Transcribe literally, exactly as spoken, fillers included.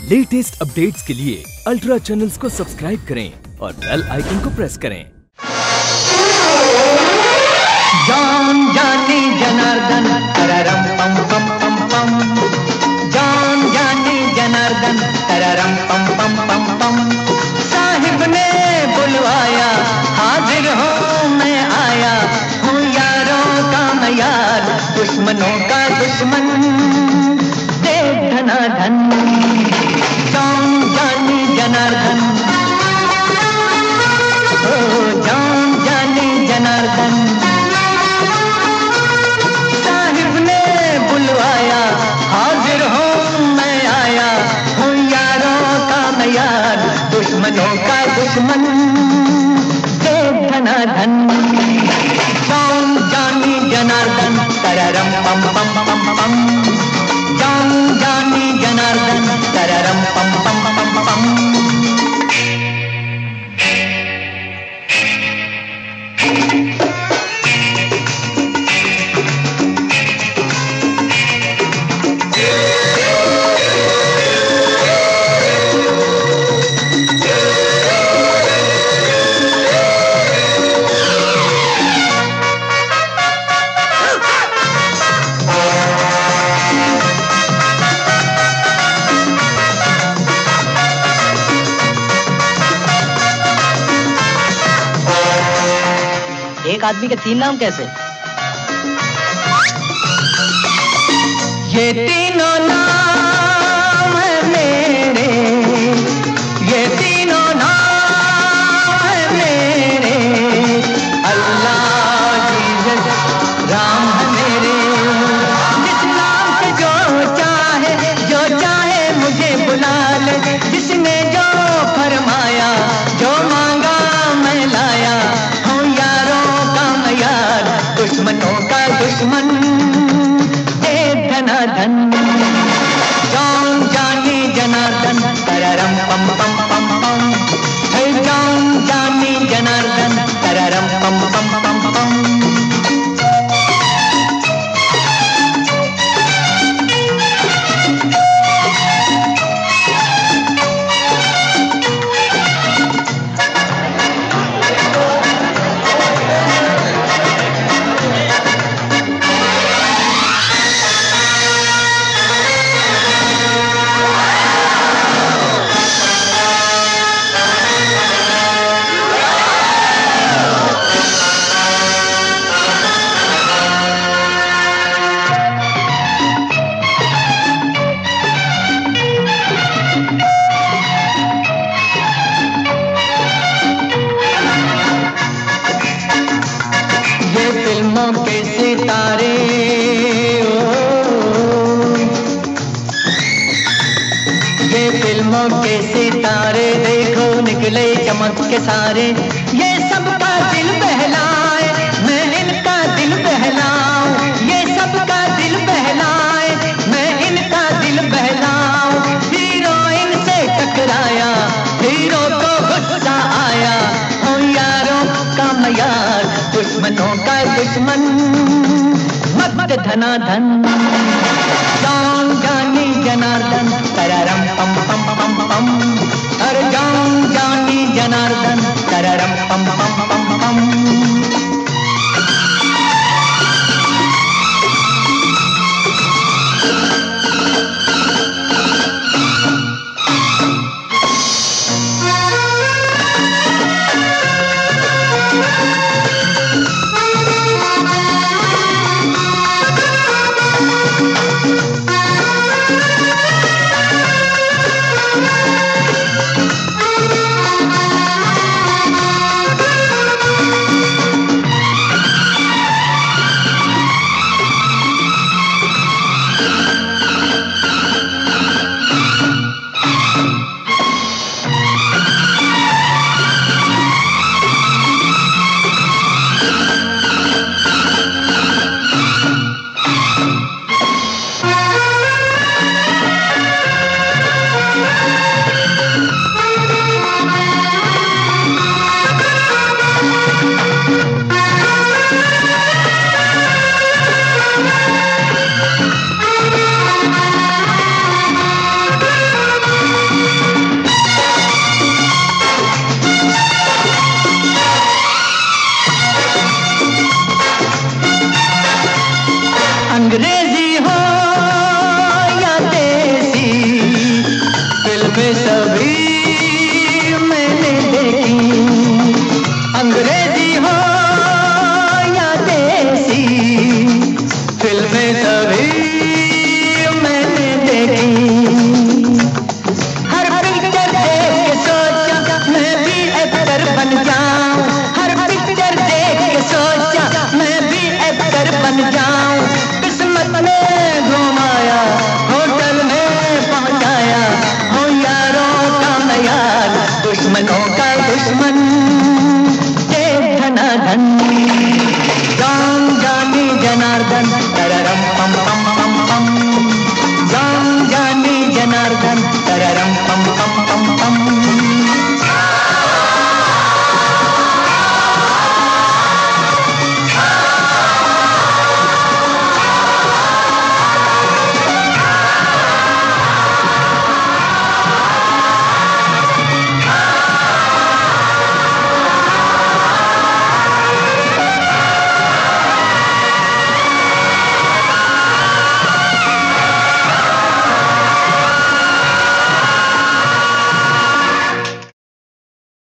Latest updates के लिए ultra channels को सब्सक्राइब करें और बेल आइकन को प्रेस करें। जान जानी जनार्दन तररम पम पम पम पम, जान जानी जनार्दन तररम पम पम पम पम। साहिब ने बुलवाया, हाजिर हो मैं आया, हूँ यारों का मैं यार, दुश्मनों का दुश्मन, दे धनाधन। जान जानी जनार्दन, ओ जान जानी जनार्दन। साहिब ने बुलवाया, हाजिर हूँ मैं आया, हूँ यारों का मैं यार, दुश्मनों का दुश्मन, दे धनाधन। जान जानी जनार्दन तररम पम पम पम पम, जान जानी जनार्दन तररम पम पम पम पम। एक आदमी के तीन नाम कैसे? ये तीनों नाम है मेरे, ये तीनों नाम है मेरे, अल्लाह जीसस राम है मेरे। जिस नाम से जो चाहे, जो चाहे मुझे बुला ले, जिसने जो फरमाया, जो मांगा मैं लाया, दुश्मनों का दुश्मन, दे धनाधन। जान जानी जनार्दन तररम पम पम पम पम, हे जान जानी जनार्दन तररम पम पम पम पम। फिल्मों के सितारे, ये फिल्मों के सितारे, देखो निकले चमक के सारे, ये सबका दिल बहलाए, मैं इनका दिल बहलाऊं, ये सबका दिल बहलाए, मैं इनका दिल बहलाऊं। हीरोइन से टकराया, हीरो को गुस्सा आया, हूँ यारों का मैं यार, दुश्मनों का दुश्मन, मत धनाधन। जान जानी जनार्दन तररम पम पम पम पम, अरे जान जानी जनार्दन तररम पम पम पम पम। फिल्में सभी मैंने देखी, अंग्रेजी हो या देसी, फिल्में सभी मैंने देखी। हर पिक्चर देख के सोचा मैं भी एक्टर बन जाऊं, हर पिक्चर देख के सोचा मैं भी एक्टर बन जाऊं। किस्मत ने घुमाया, होटल में पहुंचाया, हो यारों का मैं यार, दुश्मनों का दुश्मन, के धनाधन। जान जानी जनार्दन, तररम पम पम पम पम, जान जानी जनार्दन, तररम पम पम